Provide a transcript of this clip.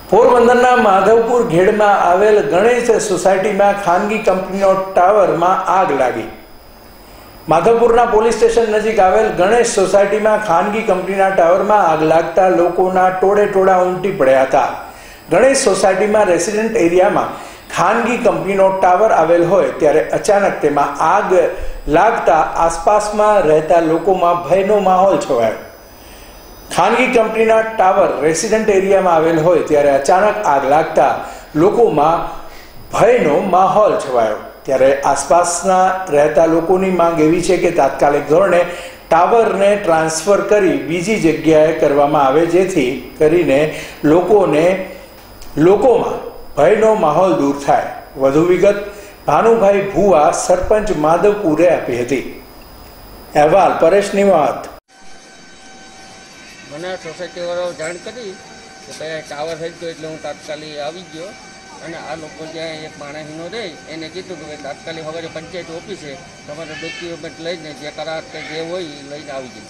પોરબંદરના માધવપુર ઘેડમાં આવેલ ગણેશ સોસાયટીમાં ખાનગી કંપનીનો ટાવરમાં આગ લાગી। માધવપુરના પોલીસ સ્ટેશન નજીક આવેલ ગણેશ સોસાયટીમાં ખાનગી કંપનીના ટાવરમાં આગ લાગતા લોકોના ટોળે ટોળા ઉમટી પડ્યા હતા। ગણેશ સોસાયટીમાં રેસિડેન્ટ એરિયામાં ખાનગી કંપનીનો ટાવર આવેલ હોય ત્યારે અચાનક તેમાં આગ લાગતા આસપાસમાં રહેતા લોકોમાં ભયનો માહોલ છવાયો। ખાનગી કંપનીના ટાવર રેસિડેન્ટ એરિયામાં આવેલ હોય ત્યારે અચાનક આગ લાગતા લોકોમાં ભયનો માહોલ છવાયો। ત્યારે આસપાસના રહેતા લોકોની માંગ એવી છે કે તાત્કાલિક ધોરણે ટાવરને ટ્રાન્સફર કરી બીજી જગ્યાએ કરવામાં આવે, જેથી કરીને લોકોમાં ભયનો માહોલ દૂર થાય। વધુ વિગત ભાનુભાઈ ભુવા, સરપંચ માધવપુરે આપી હતી। અહેવાલ પરેશ નિવાત। મને સોસાયટીવાળાઓ જાણ કરી કે ભાઈ ટાવર થઈ ગયો, એટલે હું તાત્કાલિક આવી ગયો અને આ લોકો જ્યાં એક માણસનો રહે એને કીધું કે ભાઈ તાત્કાલિક સવારે પંચાયત ઓફિસે તમારે ડોક્યુમેન્ટ લઈને જે કરાર કે જે હોય એ લઈને આવી ગયું।